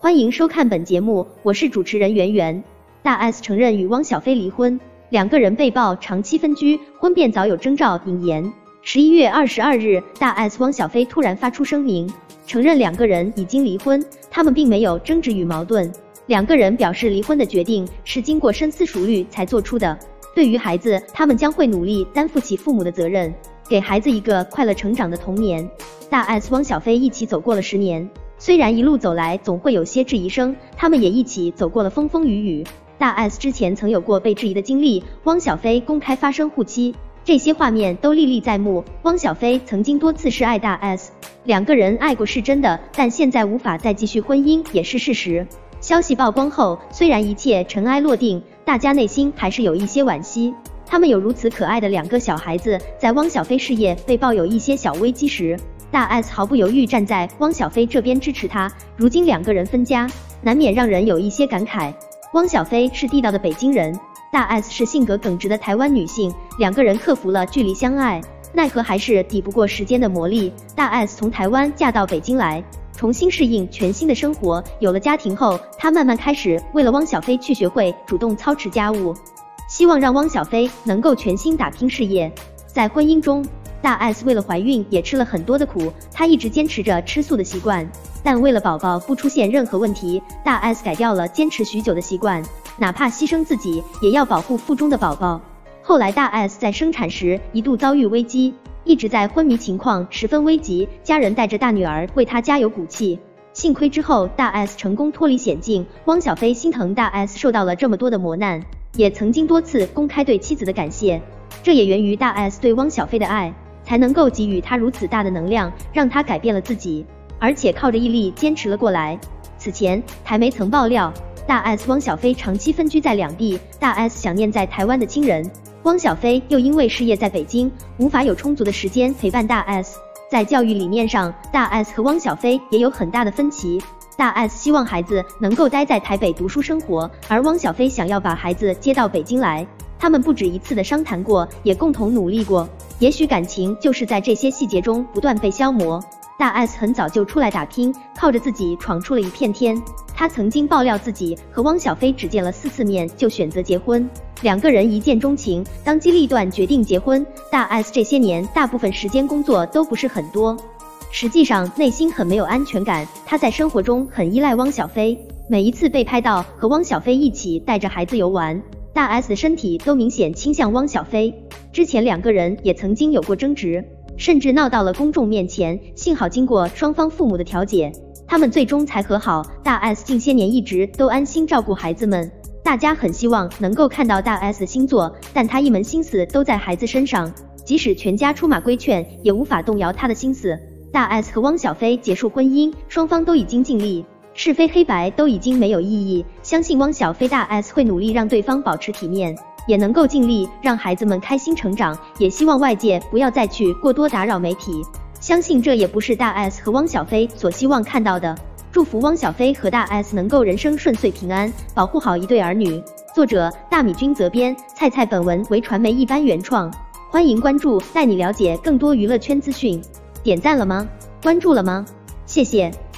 欢迎收看本节目，我是主持人圆圆。大 S 承认与汪小菲离婚，两个人被曝长期分居，婚变早有征兆引言。11月22日，大 S 汪小菲突然发出声明，承认两个人已经离婚，他们并没有争执与矛盾。两个人表示离婚的决定是经过深思熟虑才做出的。对于孩子，他们将会努力担负起父母的责任，给孩子一个快乐成长的童年。大 S 汪小菲一起走过了10年。虽然一路走来总会有些质疑声，他们也一起走过了风风雨雨。大 S 之前曾有过被质疑的经历，汪小菲公开发声护妻，这些画面都历历在目。汪小菲曾经多次示爱大 S， 两个人爱过是真的，但现在无法再继续婚姻也是事实。消息曝光后，虽然一切尘埃落定，大家内心还是有一些惋惜。他们有如此可爱的两个小孩子，在汪小菲事业被曝有一些小危机时，大 S 毫不犹豫站在汪小菲这边支持他。如今两个人分家，难免让人有一些感慨。汪小菲是地道的北京人，大 S 是性格耿直的台湾女性，两个人克服了距离相爱，奈何还是抵不过时间的磨砺。大 S 从台湾嫁到北京来，重新适应全新的生活。有了家庭后，她慢慢开始为了汪小菲去学会主动操持家务，希望让汪小菲能够全心打拼事业。在婚姻中，大 S 为了怀孕也吃了很多的苦，她一直坚持着吃素的习惯，但为了宝宝不出现任何问题，大 S 改掉了坚持许久的习惯，哪怕牺牲自己也要保护腹中的宝宝。后来大 S 在生产时一度遭遇危机，一直在昏迷情况十分危急，家人带着大女儿为她加油鼓气。幸亏之后大 S 成功脱离险境，汪小菲心疼大 S 受到了这么多的磨难，也曾经多次公开对妻子的感谢，这也源于大 S 对汪小菲的爱，才能够给予他如此大的能量，让他改变了自己，而且靠着毅力坚持了过来。此前台媒曾爆料，大 S 汪小菲长期分居在两地，大 S 想念在台湾的亲人，汪小菲又因为事业在北京，无法有充足的时间陪伴大 S。在教育理念上，大 S 和汪小菲也有很大的分歧。大 S 希望孩子能够待在台北读书生活，而汪小菲想要把孩子接到北京来。他们不止一次的商谈过，也共同努力过。也许感情就是在这些细节中不断被消磨。大 S 很早就出来打拼，靠着自己闯出了一片天。她曾经爆料自己和汪小菲只见了4次面就选择结婚，两个人一见钟情，当机立断决定结婚。大 S 这些年大部分时间工作都不是很多，实际上内心很没有安全感。她在生活中很依赖汪小菲，每一次被拍到和汪小菲一起带着孩子游玩，大 S 的身体都明显倾向汪小菲。之前两个人也曾经有过争执，甚至闹到了公众面前，幸好经过双方父母的调解，他们最终才和好。大 S 近些年一直都安心照顾孩子们，大家很希望能够看到大 S 的新作，但她一门心思都在孩子身上，即使全家出马规劝，也无法动摇她的心思。大 S 和汪小菲结束婚姻，双方都已经尽力，是非黑白都已经没有意义，相信汪小菲大 S 会努力让对方保持体面，也能够尽力让孩子们开心成长，也希望外界不要再去过多打扰媒体，相信这也不是大 S 和汪小菲所希望看到的。祝福汪小菲和大 S 能够人生顺遂平安，保护好一对儿女。作者大米君责编，菜菜本文为传媒一班原创。欢迎关注，带你了解更多娱乐圈资讯。点赞了吗？关注了吗？谢谢。